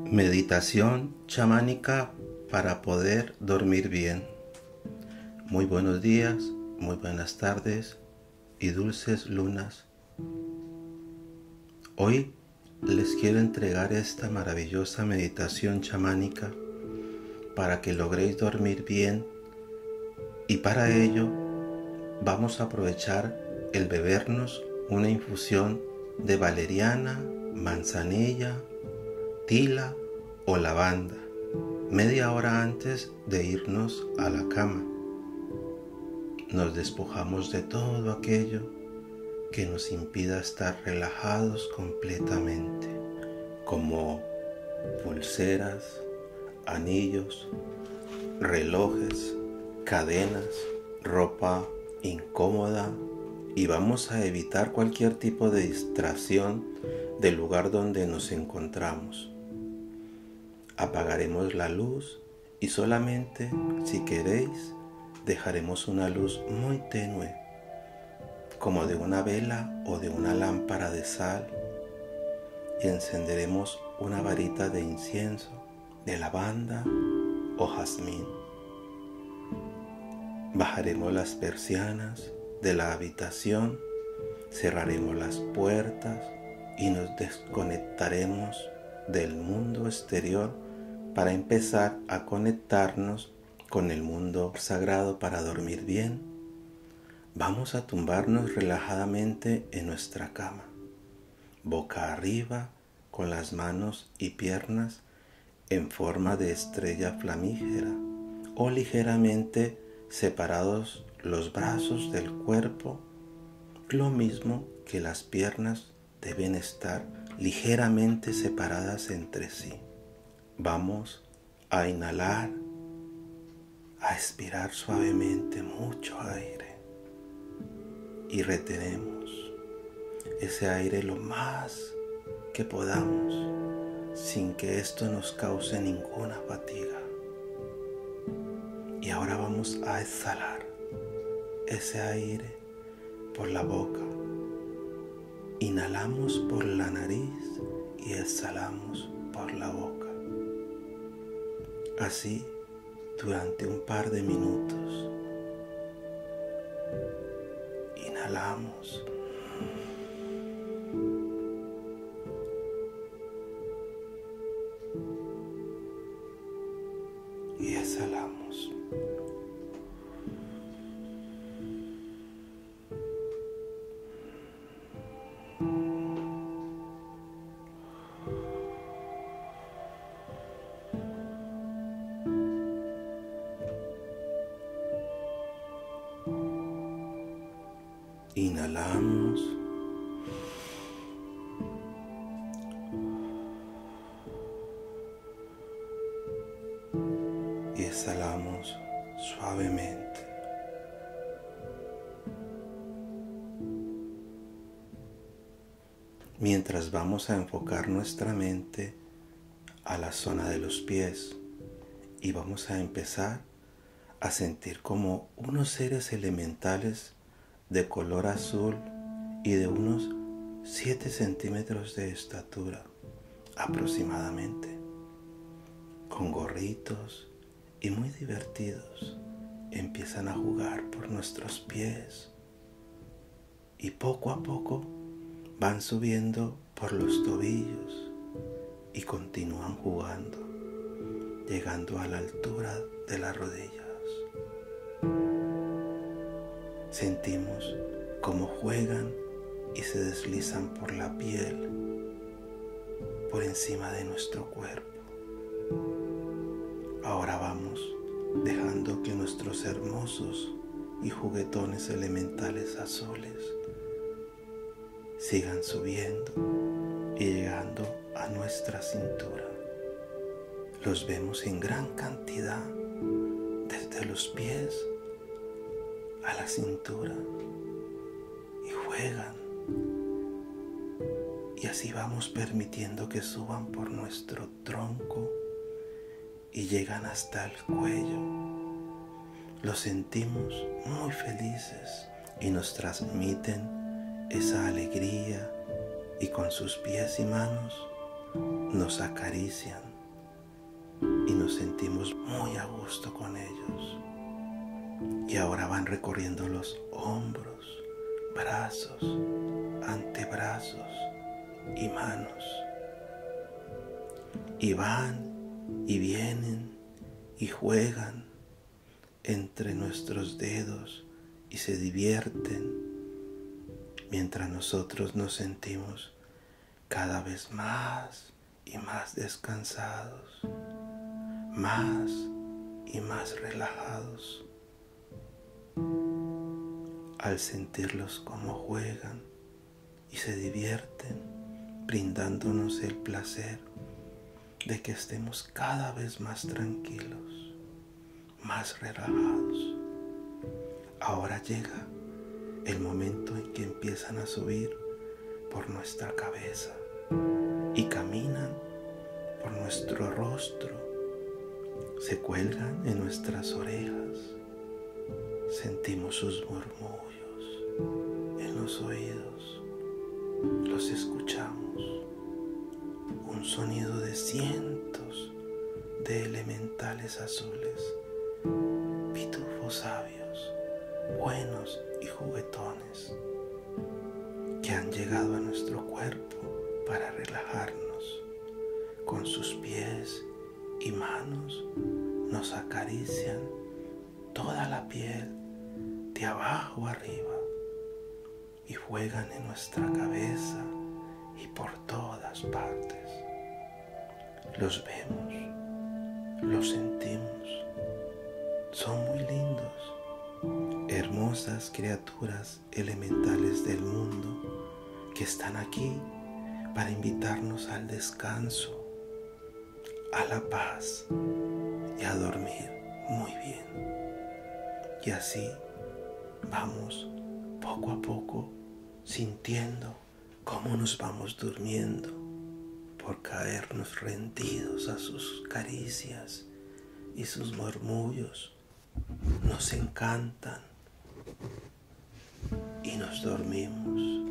Meditación chamánica para poder dormir bien. Muy buenos días, muy buenas tardes y dulces lunas. Hoy les quiero entregar esta maravillosa meditación chamánica para que logréis dormir bien, y para ello vamos a aprovechar el bebernos una infusión de valeriana, manzanilla, tila o lavanda media hora antes de irnos a la cama. Nos despojamos de todo aquello que nos impida estar relajados completamente, como pulseras, anillos, relojes, cadenas, ropa incómoda, y vamos a evitar cualquier tipo de distracción del lugar donde nos encontramos. Apagaremos la luz y solamente, si queréis, dejaremos una luz muy tenue, como de una vela o de una lámpara de sal, y encenderemos una varita de incienso, de lavanda o jazmín. Bajaremos las persianas de la habitación, cerraremos las puertas y nos desconectaremos del mundo exterior para empezar a conectarnos con el mundo sagrado para dormir bien. Vamos a tumbarnos relajadamente en nuestra cama, boca arriba, con las manos y piernas en forma de estrella flamígera o ligeramente separados los brazos del cuerpo, lo mismo que las piernas deben estar ligeramente separadas entre sí. Vamos a inhalar, a expirar suavemente mucho aire y retenemos ese aire lo más que podamos sin que esto nos cause ninguna fatiga. Y ahora vamos a exhalar ese aire por la boca. Inhalamos por la nariz y exhalamos por la boca. Así durante un par de minutos. Inhalamos. Y exhalamos. Inhalamos. Y exhalamos suavemente. Mientras vamos a enfocar nuestra mente a la zona de los pies y vamos a empezar a sentir como unos seres elementales de color azul y de unos 7 centímetros de estatura aproximadamente, con gorritos y muy divertidos, empiezan a jugar por nuestros pies y poco a poco van subiendo por los tobillos y continúan jugando, llegando a la altura de las rodillas. Sentimos cómo juegan y se deslizan por la piel, por encima de nuestro cuerpo. Ahora vamos dejando que nuestros hermosos y juguetones elementales azules sigan subiendo y llegando a nuestra cintura. Los vemos en gran cantidad, desde los pies a la cintura, y juegan, y así vamos permitiendo que suban por nuestro tronco y llegan hasta el cuello. Los sentimos muy felices y nos transmiten esa alegría, y con sus pies y manos nos acarician nos sentimos muy a gusto con ellos. Y ahora van recorriendo los hombros, brazos, antebrazos y manos. Y van y vienen y juegan entre nuestros dedos y se divierten mientras nosotros nos sentimos cada vez más y más descansados, más y más relajados. Al sentirlos como juegan y se divierten, brindándonos el placer de que estemos cada vez más tranquilos, más relajados. Ahora llega el momento en que empiezan a subir por nuestra cabeza y caminan por nuestro rostro, se cuelgan en nuestras orejas, sentimos sus murmullos en los oídos, los escuchamos, un sonido de cientos de elementales azules, pitufos sabios, buenos y juguetones, que han llegado a nuestro cuerpo para relajarnos. Con sus pies y manos nos acarician toda la piel de abajo arriba y juegan en nuestra cabeza y por todas partes. Los vemos, los sentimos, son muy lindos, hermosas criaturas elementales del mundo que están aquí para invitarnos al descanso, a la paz y a dormir muy bien. Y así vamos poco a poco sintiendo cómo nos vamos durmiendo por caernos rendidos a sus caricias y sus murmullos. Nos encantan y nos dormimos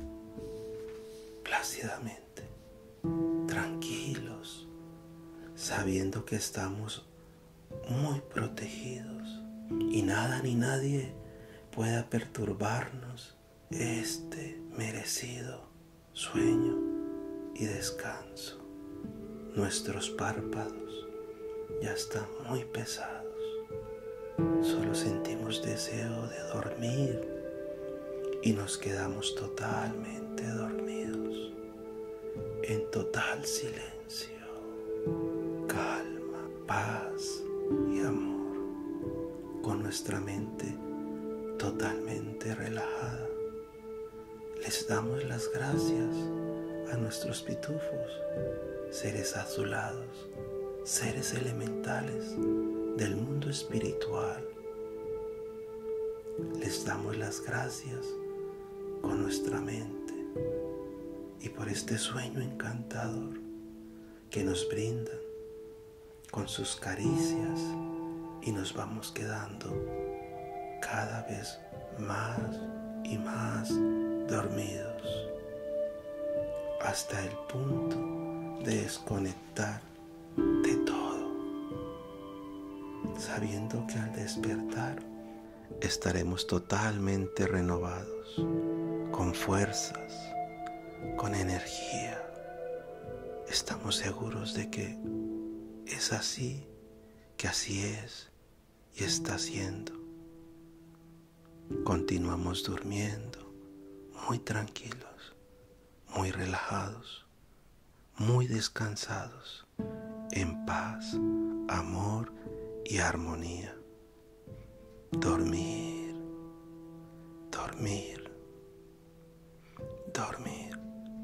plácidamente, tranquilos, sabiendo que estamos muy protegidos y nada ni nadie pueda perturbarnos este merecido sueño y descanso. Nuestros párpados ya están muy pesados, solo sentimos deseo de dormir y nos quedamos totalmente dormidos, en total silencio, calma, paz y amor, con nuestra mente totalmente relajada. Les damos las gracias a nuestros pitufos, seres azulados, seres elementales del mundo espiritual. Les damos las gracias con nuestra mente y por este sueño encantador que nos brindan con sus caricias, y nos vamos quedando cada vez más y más dormidos hasta el punto de desconectar de todo, sabiendo que al despertar estaremos totalmente renovados, con fuerzas, con energía. Estamos seguros de que es así, que así es y está siendo. Continuamos durmiendo muy tranquilos, muy relajados, muy descansados, en paz, amor y armonía. Dormir, dormir, dormir.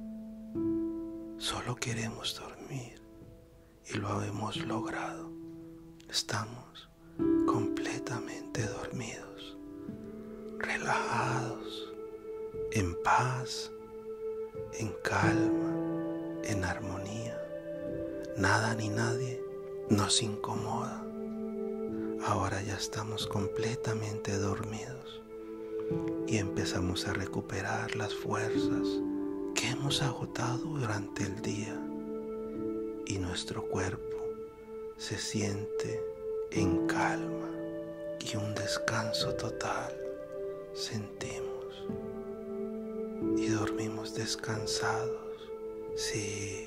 Solo queremos dormir y lo hemos logrado. Estamos completamente dormidos, relajados, en paz, en calma, en armonía. Nada ni nadie nos incomoda. Ahora ya estamos completamente dormidos y empezamos a recuperar las fuerzas que hemos agotado durante el día, y nuestro cuerpo se siente en calma y un descanso total. Sentimos y dormimos descansados. Sí,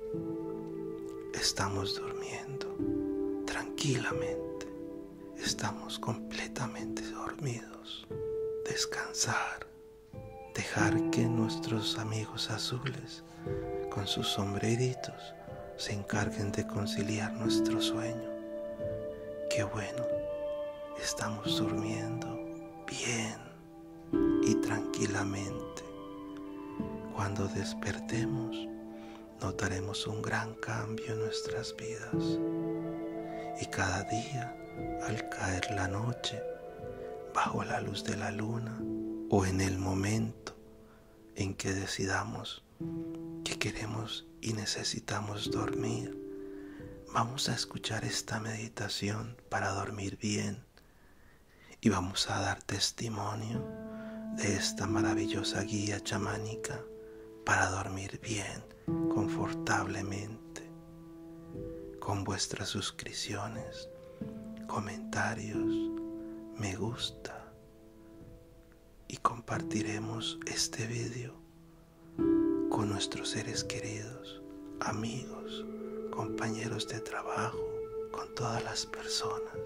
estamos durmiendo tranquilamente, estamos completamente dormidos. Descansar, dejar que nuestros amigos azules con sus sombreritos se encarguen de conciliar nuestro sueño. Qué bueno, estamos durmiendo bien y tranquilamente. Cuando despertemos, notaremos un gran cambio en nuestras vidas. Y cada día, al caer la noche, bajo la luz de la luna, o en el momento en que decidamos que queremos y necesitamos dormir, vamos a escuchar esta meditación para dormir bien y vamos a dar testimonio de esta maravillosa guía chamánica para dormir bien, confortablemente. Con vuestras suscripciones, comentarios, me gusta, y compartiremos este vídeo con nuestros seres queridos, amigos, compañeros de trabajo, con todas las personas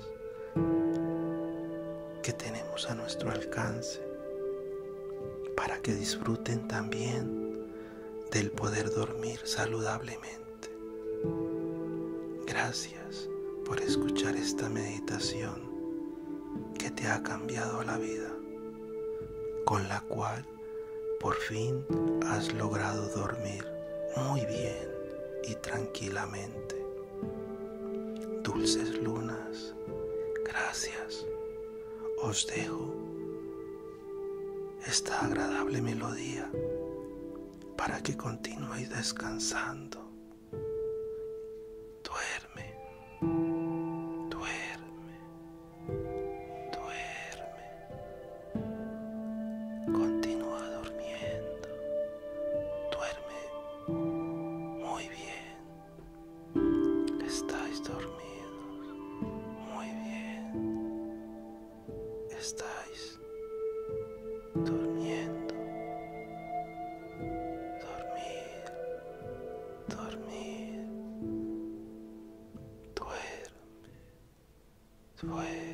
que tenemos a nuestro alcance, para que disfruten también del poder dormir saludablemente. Gracias por escuchar esta meditación que te ha cambiado la vida, con la cual por fin has logrado dormir muy bien y tranquilamente. Dulces lunas, gracias. Os dejo esta agradable melodía para que continuéis descansando. Duerme, duerme, duerme. Continúa durmiendo. Duerme muy bien. Estáis dormidos muy bien. Estáis durmiendo. Dormir, dormir. Duerme, duerme.